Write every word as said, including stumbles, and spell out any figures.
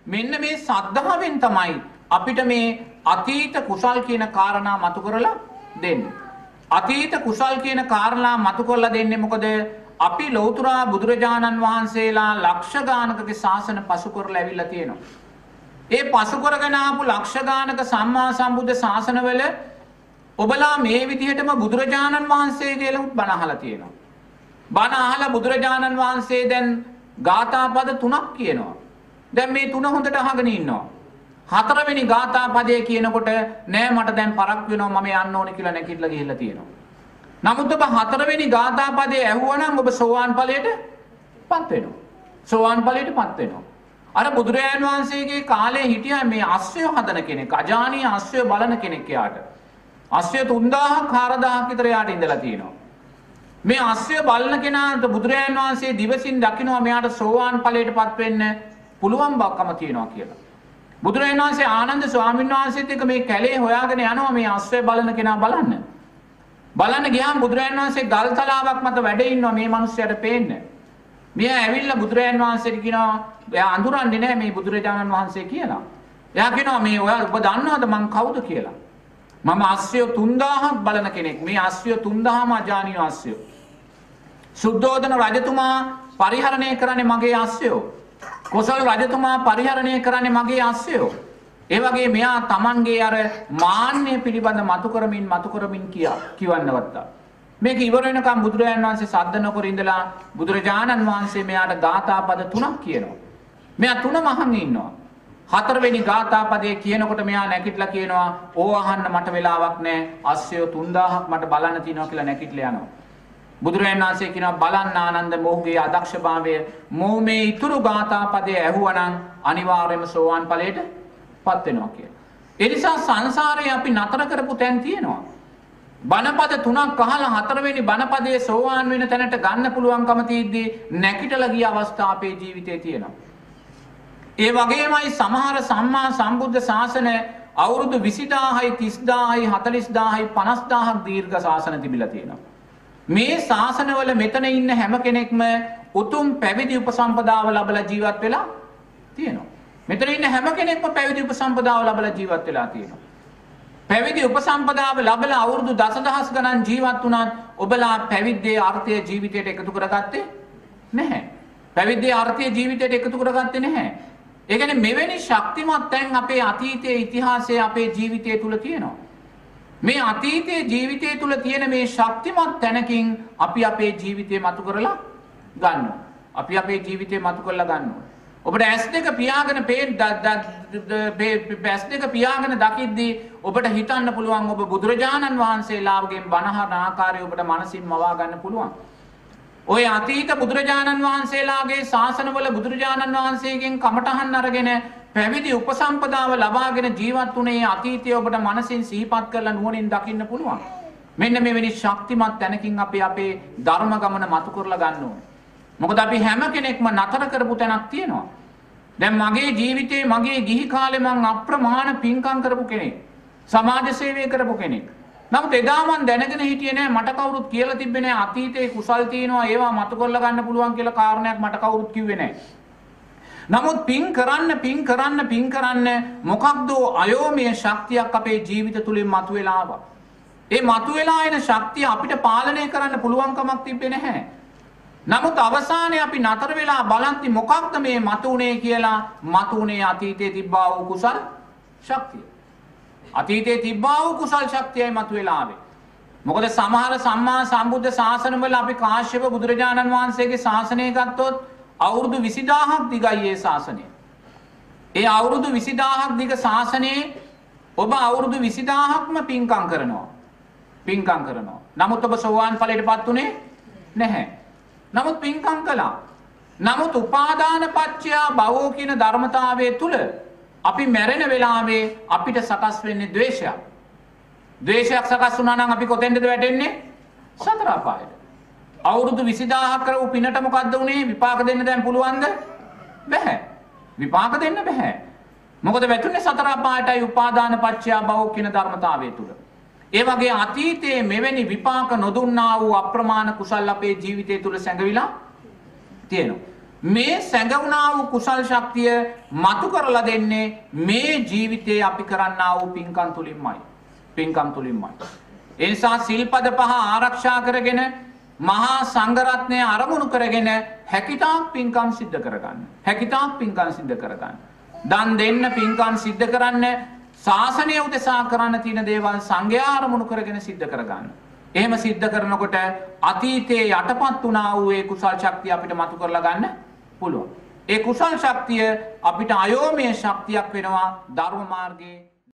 මෙන්න මේ සද්ධාවෙන් තමයි අපිට මේ අතීත කුසල් කියන කාරණා මතු කරලා දෙන්නේ. අතීත කුසල් කියන කාරණා මතු කරලා දෙන්නේ මොකද? අපි ලෞතර බුදුරජාණන් වහන්සේලා ලක්ෂ ගානකගේ ශාසන පසු කරලා ඇවිල්ලා තියෙනවා. ඒ පසු කරගෙන ආපු ලක්ෂ ගානක සම්මා සම්බුද්ධ ශාසනවල ඔබලා මේ විදිහටම බුදුරජාණන් වහන්සේ කියලා බණ අහලා තියෙනවා. බණ අහලා බුදුරජාණන් වහන්සේ දැන් ගාථා පද තුනක් කියනවා. දැන් මේ තුන හොඳට අහගෙන ඉන්නවා. හතරවෙනි ගාථා පදයේ කියනකොට නෑ මට දැන් පරක් වෙනවා මම යන්න ඕනේ කියලා නැගිටලා ගිහිල්ලා තියෙනවා. නමුත් ඔබ හතරවෙනි ගාථා පදයේ ඇහුවනම් ඔබ සෝවාන් ඵලයට පත් වෙනවා. සෝවාන් ඵලයට පත් වෙනවා. අර බුදුරජාණන් වහන්සේගේ කාලේ හිටියා මේ අස්සය හදන කෙනෙක්, අජානීය අස්සය බලන කෙනෙක් යාට. අස්සය තුන්දාහක් හාරදාහක් විතර යාට ඉඳලා තියෙනවා. මේ අස්සය බලන කෙනාට බුදුරජාණන් වහන්සේ දිවසින් දකිනවා මෙයාට සෝවාන් ඵලයට පත් වෙන්න පුළුවන් බවකම තියෙනවා කියලා. බුදුරජාණන් වහන්සේ ආනන්ද ස්වාමීන් වහන්සේත් එක්ක මේ කැලේ හොයාගෙන යනවා මේ අස්සය බලන කෙනා බලන්න. බලන්න ගියාම බුදුරජාණන් වහන්සේ ගල් තලාවක් මත වැඩ ඉන්නවා මේ මිනිස්සයාට පේන්නේ. මෙයා ඇවිල්ලා බුදුරජාණන් වහන්සේට කියනවා එයා අඳුරන්නේ නැහැ මේ බුදුරජාණන් වහන්සේ කියලා. එයා කියනවා මේ ඔයා ඔබ දන්නවද මං කවුද කියලා? මම අස්සය තුන්දාහක් බලන කෙනෙක්. මේ අස්සය තුන්දාහම අජානීය අස්සය. සුද්ධෝදන රජතුමා පරිහරණය කරන්නේ මගේ අස්සයෝ. කොසල් රජතුමා පරිහරණය කරන්නේ මගේ අස්සයෝ. ඒ වගේ මෙයා Tamanගේ අර මාන්නය පිළිබඳ මතු කරමින් මතු කරමින් කියා කිවන්නවත්තා. මේක ඉවර වෙනකම් බුදුරජාණන් වහන්සේ සද්ද නොකර ඉඳලා බුදුරජාණන් වහන්සේ මෙයාට ගාථා පද තුනක් කියනවා. මෙයා තුනම අහන් ඉන්නවා. හතරවෙනි ගාථා පදයේ කියනකොට මෙයා නැගිටලා කියනවා ඕව අහන්න මට වෙලාවක් නැහැ. අස්සයෝ තුන්දාහක් මට බලන්න තියෙනවා කියලා නැගිටලා යනවා. බුදුරජාණන් වහන්සේ කියනවා බලන්න ආනන්ද මොහුගේ අදක්ෂභාවය මොහු මේ ඊතුරු ගාථා පදයේ ඇහුවනම් අනිවාර්යයෙන්ම සෝවාන් ඵලයට පත් වෙනවා කියලා. ඒ නිසා සංසාරේ අපි නතර කරපු තැන් තියෙනවා. බණපද තුනක් අහලා හතරවෙනි බණපදයේ සෝවාන් වෙන තැනට ගන්න පුළුවන්කම තියෙද්දී නැකිටලා ගිය අවස්ථා අපේ ජීවිතේ තියෙනවා. ඒ වගේමයි සමහර සම්මා සම්බුද්ධ ශාසන අවුරුදු විසිදාහයි තිස්දාහයි හතලිස්දාහයි පනස්දාහක් දීර්ඝ ශාසන තිබිලා තියෙනවා. මේ ශාසනවල මෙතන ඉන්න හැම කෙනෙක්ම උතුම් පැවිදි උපසම්පදාව ලැබලා ජීවත් වෙලා තියෙනවා. මෙතන ඉන්න හැම කෙනෙක්ම පැවිදි උපසම්පදාව ලැබලා ජීවත් වෙලා තියෙනවා. පැවිදි උපසම්පදාව ලැබලා අවුරුදු දසදහස් ගණන් ජීවත් වුණත් ඔබලා පැවිද්දේ අර්ථය ජීවිතයට එකතු කරගත්තේ නැහැ. පැවිද්දේ අර්ථය ජීවිතයට එකතු කරගත්තේ නැහැ. ඒ කියන්නේ මෙවැනි ශක්තිමත් තැන් අපේ අතීතයේ ඉතිහාසයේ අපේ ජීවිතය තුල තියෙනවා. මේ අතීතයේ ජීවිතය තුල තියෙන මේ ශක්තිමත් තැනකින් අපි අපේ ජීවිතය මතු කරලා ගන්නවා. අපි අපේ ජීවිතය මතු කරලා ගන්නවා. ඔබට ඇස් දෙක පියාගෙන ඇස් දෙක පියාගෙන දකිද්දී ඔබට හිතන්න පුළුවන් ඔබ බුදුරජාණන් වහන්සේලාගෙන් බණහන ආකාරය ඔබට මනසින් මවා ගන්න පුළුවන්. ඔය අතීත බුදුරජාණන් වහන්සේලාගේ ශාසනවල බුදුරජාණන් වහන්සේගෙන් කමඨහන් අරගෙන පැවිදි උපසම්පදාව ලබාගෙන ජීවත් වුණේ අතීතය ඔබට මනසින් සිහිපත් කරලා නුවණින් දකින්න පුළුවන්. මෙන්න මෙවැනි ශක්තිමත් තැනකින් අපි අපේ ධර්ම ගමන මතු කරලා ගන්න ඕනේ. මොකද අපි හැම කෙනෙක්ම නතර කරපු තැනක් තියෙනවා. දැන් මගේ ජීවිතේ මගේ ගිහි කාලේ මං අප්‍රමාණ පින්කම් කරපු කෙනෙක්. සමාජ සේවය කරපු කෙනෙක්. නමුත් එදා මං දැනගෙන හිටියේ නෑ මට කවුරුත් කියලා තිබ්බේ නෑ අතීතේ කුසල් තියෙනවා ඒවා මතු කරලා ගන්න පුළුවන් කියලා කාරණයක් මට කවුරුත් කිව්වේ නෑ. නමුත් පින් කරන්න පින් කරන්න පින් කරන්න මොකක්ද අයෝමය ශක්තියක් අපේ ජීවිත තුලින් මතුවලා ආවා. ඒ මතුවලා එන ශක්තිය අපිට පාලනය කරන්න පුළුවන් කමක් තිබ්බේ නැහැ. නමුත් අවසානයේ අපි නතර වෙලා බලන්ති මොකක්ද මේ මතුනේ කියලා මතුනේ අතීතයේ තිබ්බා වූ කුසල් ශක්තිය. අතීතයේ තිබ්බා වූ කුසල් ශක්තියයි මතුවලා ආවේ. මොකද සමහර සම්මා සම්බුද්ධ ශාසනවල අපි කාශ්‍යප බුදුරජාණන් වහන්සේගේ ශාසනය ගත්තොත් අවුරුදු විසිදාහක් දිගයි ඒ ශාසනය. ඒ අවුරුදු විසිදාහක් දිග ශාසනයේ ඔබ අවුරුදු විසිදාහක්ම පින්කම් කරනවා. පින්කම් කරනවා. නමුත් ඔබ සෝවාන් ඵලයටපත් උනේ නැහැ. නමුත් පින්කම් කළා. නමුත් උපාදාන පත්‍ය භවෝ කියන ධර්මතාවයේ තුල අපි මැරෙන වෙලාවේ අපිට සකස් වෙන්නේ ද්වේෂයක්. ද්වේෂයක් සකස් වුණා නම් අපි කොතෙන්ද වැටෙන්නේ? සතර අපායට. අවුරුදු විසිදාහක් කරපු පිනට මොකද්ද උනේ? විපාක දෙන්න දැන් පුළුවන්ද? බැහැ. විපාක දෙන්න බැහැ. මොකද වැටුනේ සතර අපායටයි උපාදාන පත්‍ය භවෝ කියන ධර්මතාවයේ තුල. ඒ වගේ අතීතයේ මෙවැනි විපාක නොදුන්නා වූ අප්‍රමාණ කුසල් අපේ ජීවිතය තුළ සැඟවිලා තියෙනවා. මේ සැඟවුණා වූ කුසල් ශක්තිය මතු කරලා දෙන්නේ මේ ජීවිතේ අපි කරන්නා වූ පින්කම් තුලින්මයි. පින්කම් තුලින්මයි. ඒ නිසා සිල්පද පහ ආරක්ෂා කරගෙන මහා සංඝරත්නය අරමුණු කරගෙන හැකිතාක් පින්කම් සිද්ධ කරගන්න. හැකිතාක් පින්කම් සිද්ධ කරගන්න. දන් දෙන්න පින්කම් සිද්ධ කරන්න ශාසනය උදෙසා කරන්න තියෙන දේවල් සංඝයා අරමුණු කරගෙන සිද්ධ කරගන්න. එහෙම සිද්ධ කරනකොට අතීතයේ යටපත් වුණා වූ ඒ කුසල් ශක්තිය අපිට මතු කරලා ගන්න පුළුවන්. ඒ කුසල් ශක්තිය අපිට අයෝමය ශක්තියක් වෙනවා ධර්ම මාර්ගයේ